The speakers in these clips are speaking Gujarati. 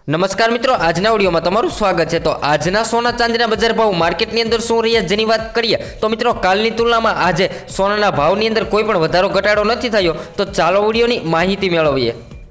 નમસ્કાર મિત્રો, આજના વિડીયોમાં તમારું સ્વાગત છે। તો આજના સોના ચાંદીના બજાર ભાવ માર્કેટની અંદર શું રહ્યા જેની વાત કરીએ તો મિત્રો કાલની તુલનામાં આજે સોનાના ભાવની અંદર કોઈ પણ વધારો ઘટાડો નથી થયો। તો ચાલો વિડીયોની માહિતી મેળવીએ।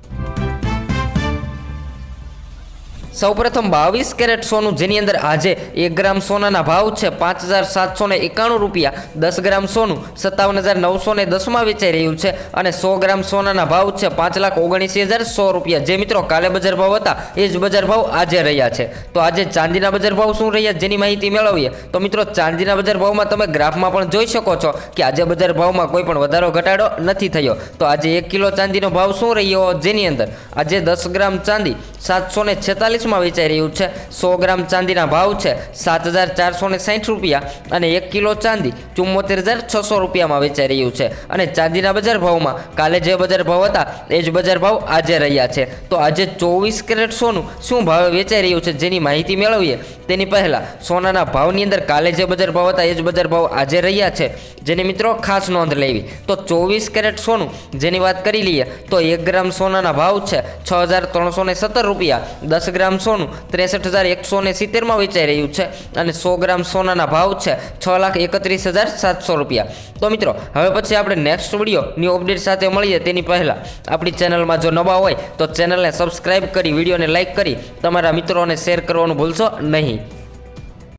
સૌપ્રથમ 22 કેરેટ સોનું જેની અંદર આજે 1 ગ્રામ સોનાના ભાવ છે 5791 રૂપિયા। 10 ગ્રામ સોનું 57,910 માં વેચાઈ રહ્યું છે અને 100 ગ્રામ સોનાના ભાવ છે 5,79,100 રૂપિયા। જે મિત્રો કાલે બજાર ભાવ હતા એ જ બજાર ભાવ આજે રહ્યા છે। તો આજે ચાંદીના બજાર ભાવ શું રહ્યા જેની માહિતી મેળવીએ તો મિત્રો ચાંદીના બજાર ભાવમાં તમે ગ્રાફમાં પણ જોઈ શકો છો કે આજે બજાર ભાવમાં કોઈ પણ વધારો ઘટાડો નથી થયો। તો આજે 1 કિલો ચાંદીનો ભાવ શું રહ્યો જેની અંદર આજે 10 ગ્રામ ચાંદી 746 માં વેચાઈ રહ્યું છે। 100 ગ્રામ ચાંદીના ભાવ છે 7,460 રૂપિયા અને 1 કિલો ચાંદી 74,600 રૂપિયામાં વેચાઈ રહ્યું છે। અને ચાંદીના બજાર ભાવમાં કાલે જે બજાર ભાવ હતા એ જ બજાર ભાવ આજે રહ્યા છે। તો આજે 24 કેરેટ સોનું શું ભાવે વેચાઈ રહ્યું છે જેની માહિતી મેળવીએ તેની પહેલા સોનાના ભાવની અંદર કાલે જે બજાર ભાવ હતા એ જ બજાર ભાવ આજે રહ્યા છે જેની મિત્રો ખાસ નોંધ લેવી। તો 24 કેરેટ સોનું જેની વાત કરી લઈએ તો 1 ગ્રામ સોનાના ભાવ છે 6,317 રૂપિયા। 10 ગ્રામ સોનું 63,170 માં વેચાઈ રહ્યું છે અને 100 ગ્રામ સોનાના ભાવ છે 6,31,700 રૂપિયા। તો મિત્રો હવે પછી આપણે નેક્સ્ટ વિડીયો ન્યૂ અપડેટ સાથે મળીએ તેની પહેલાં આપણી ચેનલમાં જો નવા હોય તો ચેનલને સબસ્ક્રાઈબ કરી વિડીયોને લાઇક કરી તમારા મિત્રોને શેર કરવાનું ભૂલશો નહીં।